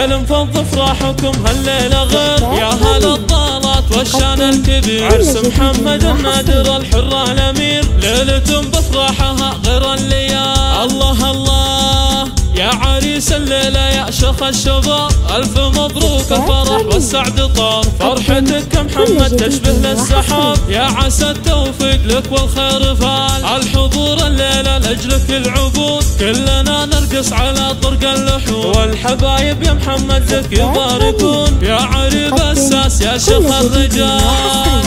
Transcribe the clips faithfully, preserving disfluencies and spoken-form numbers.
يا لنفض افراحكم هالليلة غير، يا هلا الضالات والشان الكبير، عرس محمد النادر الحر الامير، ليلة بافراحها غير الليال. الله الله يا عريس الليلة يا شيخ الشباب، ألف مبروك الفرح والسعد طار، فرحتك يا محمد تشبه للسحاب، يا عسى التوفيق لك والخير فال، الحضور الليلة لأجلك العبود، كلنا نرقص على طرق اللحوم، والحبايب يا محمد لك يباركون، يا عريب الساس يا شيخ الرجال.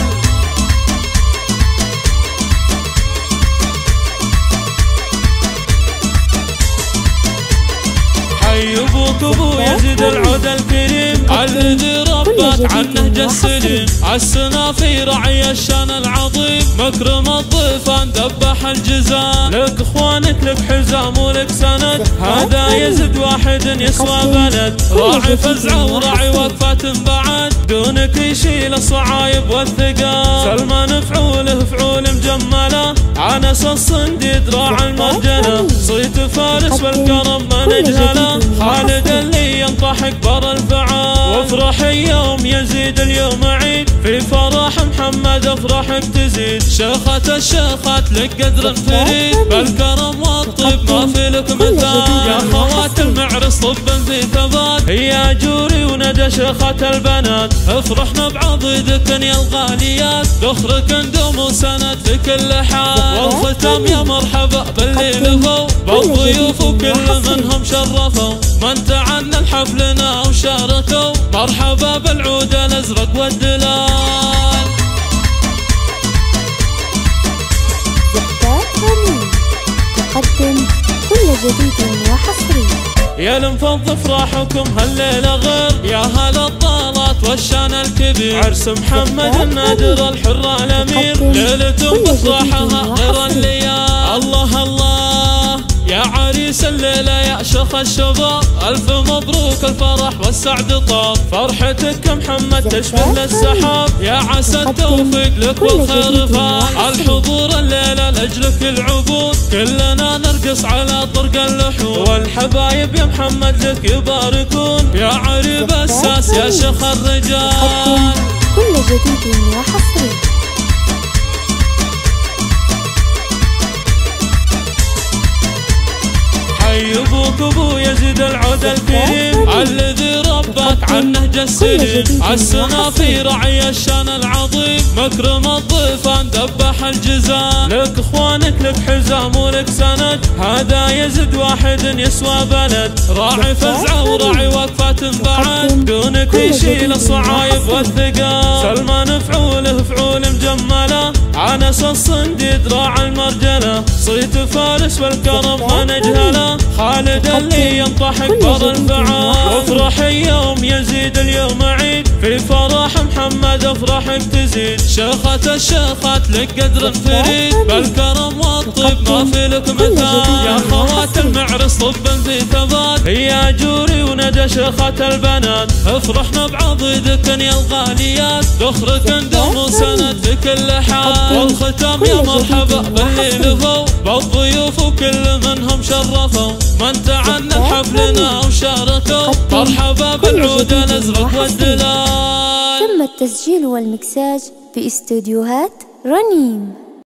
حي ابوك ابو يزيد العود الكريم، الذي ربك عن نهج السليم، السنافي رعي الشان العظيم، مكرم الضيفان ذبح الجزام، لك اخوانك لك حزام ولك سند، هذا يزيد واحد يسوى بلد، راعي فزعه وراعي وقفة بعد، دونك يشيل الصعايب والثقال، سلمان فعوله فعول مجمله، عنس الصنديد راعي المرجله، صيت فارس والكرم ما نجهله، خالد اللي ينطح اكبر الفعال، وافرح يوم يزيد اليوم عيد، في فرح محمد افرحك تزيد، شيخة الشيخات لك قدر فريد، بالكرم والطيب ما في لك مثال، يا خوات المعرس طب في ثبات، يا جوري وندى شيخة البنات، افرحنا بعضيدك يا الغاليات، ذخرك ندوم وسند في كل حال، والختام يا مرحبا باللي لفوا، بالضيوف وكل منهم شرفوا، من تعنى لحفلنا وشاركوا، مرحبا بالعود الازرق والدلال. زحبات غنيم تقدم كل جديد وحصري. يا لنفض افراحكم هالليلة غير، يا هلا الضالات والشان الكبير، عرس محمد النادر الحر الامير، ليلة بافراحها غير الليال. الله الله يا عريس الليلة يا شيخ الشباب، ألف مبروك الفرح والسعد طاب، فرحتك يا محمد تشبه للسحاب، يا عسى التوفيق لك والخير فال، الحضور الليلة لأجلك العبود، كلنا نرقص على طرق اللحوم، والحبايب يا محمد لك يباركون، يا عريب الساس يا شيخ الرجال. كل جديد وحصري. حي ابوك ابو يزيد العود الكريم، الذي ربك عن نهج السليم، السنافي رعي الشان العظيم، مكرم الضيفان ذبح الجزام، لك اخوانك لك حزام ولك سند، هذا يزيد واحد يسوى بلد، راعي فزعه وراعي وقفة بعد، دونك يشيل الصعايب والثقال، سلمان فعوله فعول مجمله، عنس الصنديد راعي المرجله، صيت فارس والكرم ما نجهله، خالد اللي ينطح اكبر الفعال، وافرح يوم يزيد اليوم عيد، في فرح محمد افرحك تزيد، شيخة الشيخات لك قدر فريد، بالكرم والطيب ما في لك مثال، يا خوات المعرس طب في ثبات، يا جوري وندى شيخة البنات، افرحنا بعضيدك يا الغاليات، ذخرك ندوم وسند في كل حال، والختام يا مرحبا باللي لفوا، بالضيوف وكل منهم شرفوا، من تعنى لحفلنا وشاركوا، مرحبا بالعود الازرق والدلال. تم التسجيل والمكساج في استوديوهات رنيم.